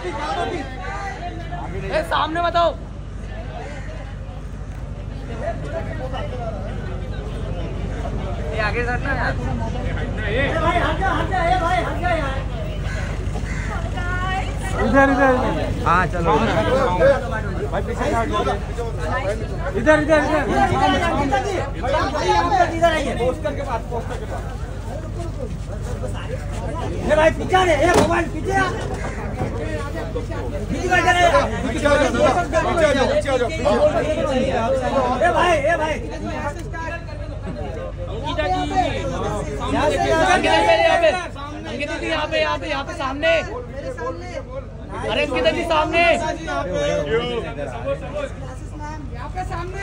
सामने बताओ। ये आगे हटना यार। भाई हट जा भाई हट जा यार। इधर हाँ चलो भाई पीछे इधर आइए। पोस्टर के पास भाई पीछे मोबाइल पीछे भाई अंकिता जी यहाँ पे सामने। अरे अंकिता जी सामने। यहाँ पे सामने।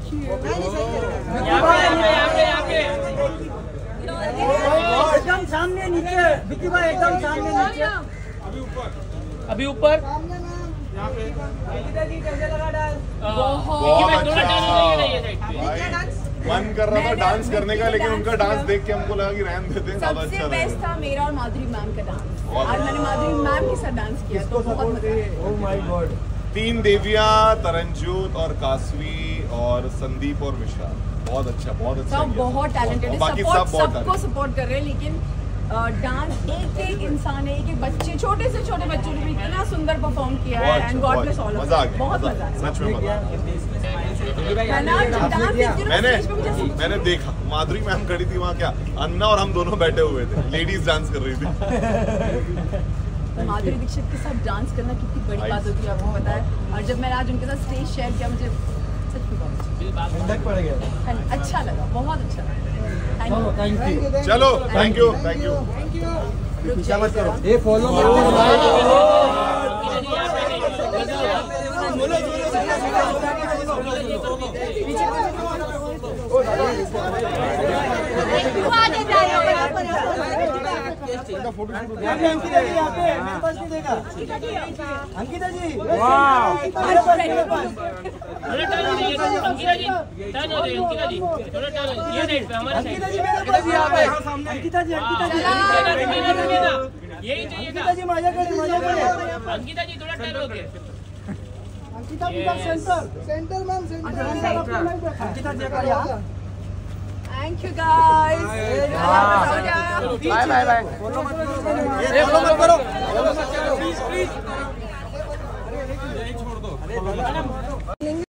एकदम सामने नीचे। विक्की भाई एकदम सामने नीचे। अभी ऊपर। अंकिता जी कैसे लगा डांस? मन कर रहा था डांस करने का, लेकिन उनका डांस देख के हमको लगा कि रहने देते हैं। सबसे बेस्ट था मेरा और माधुरी मैम का डांस। आज मैंने माधुरी मैम के साथ डांस किया तो बहुत मजा आया। Oh my God. 3 देवियां, तरनजूत और कासवी और संदीप और मिश्रा। बहुत अच्छा सब बहुत टैलेंटेड है। सबको सपोर्ट कर रहे हैं, लेकिन डांस एक इंसान है, एक बच्चे, छोटे से छोटे बच्चों ने भी इतना सुंदर परफॉर्म किया है। And God bless all of them. बहुत मजा आया सच में। मैंने देखा माधुरी मैम खड़ी थी वहाँ, क्या अन्ना और हम दोनों बैठे हुए थे, लेडीज डांस कर रही थी। माधुरी दीक्षित के साथ डांस करना कितनी बड़ी बात होती है आपको पता है। और जब मैंने आज उनके साथ स्टेज शेयर किया, मुझे सच में अच्छा लगा, बहुत अच्छा लगा। चलो थैंक यू। ये फॉलो अंकिता जी अंकिता जी थोड़ा टर्न हो गए। अंकिता जी सेंटर मैम अंकिता जी का यहाँ। Thank you guys. Bye. Follow मत करो। प्लीज छोड़ दो।